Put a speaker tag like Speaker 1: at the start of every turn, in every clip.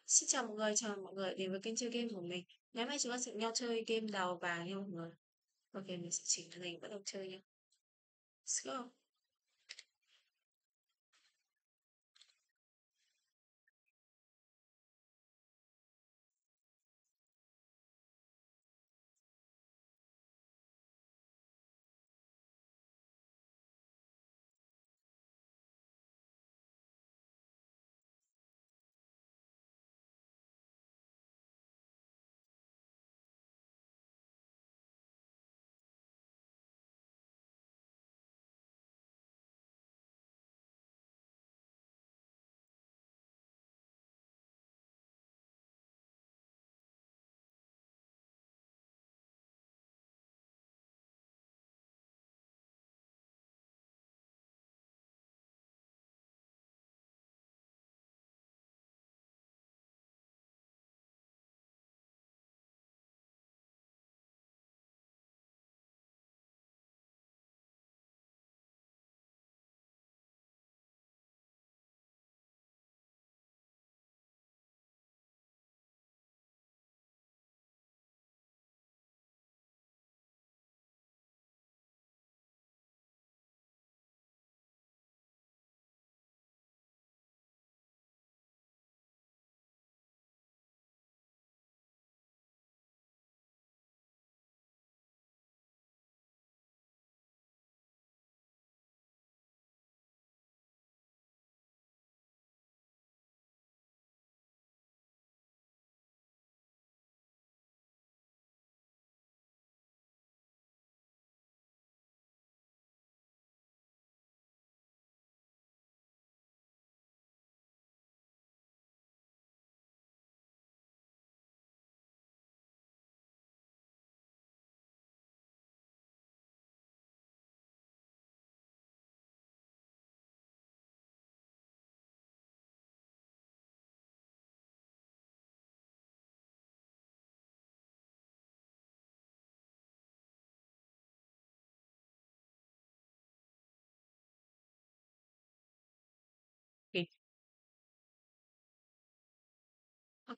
Speaker 1: Xin chào mọi người đến với kênh chơi game của mình. Ngày hôm nay chúng ta sẽ cùng nhau chơi game đào vàng nha mọi người. Ok, mình sẽ chỉnh màn hình bắt đầu chơi nha. Let's go. Ok. Ok.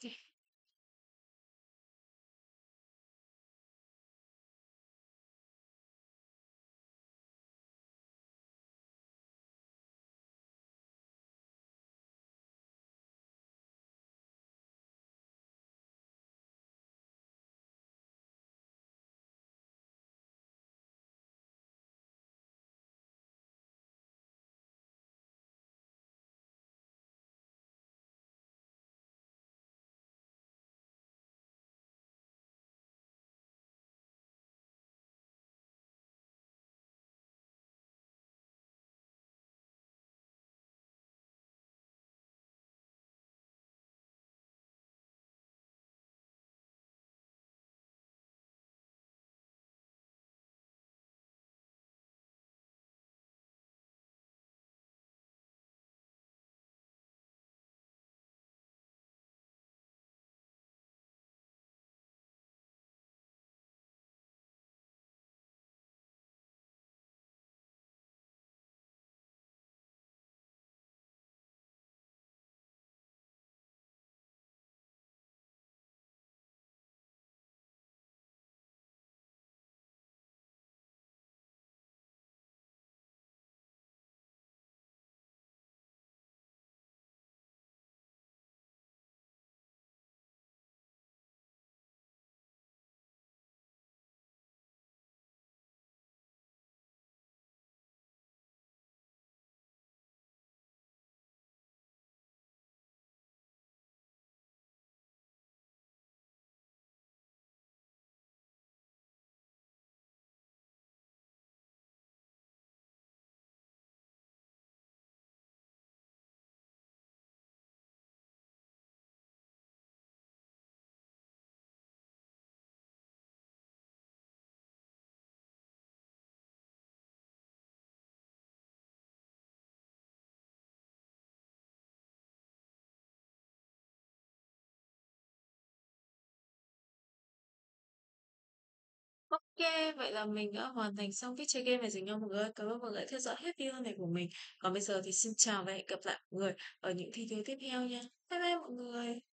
Speaker 1: Ok, vậy là mình đã hoàn thành xong cái chơi game này rồi nha mọi người. Cảm ơn mọi người đã theo dõi hết video này của mình. Còn bây giờ thì xin chào và hẹn gặp lại mọi người ở những video tiếp theo nha. Bye bye mọi người.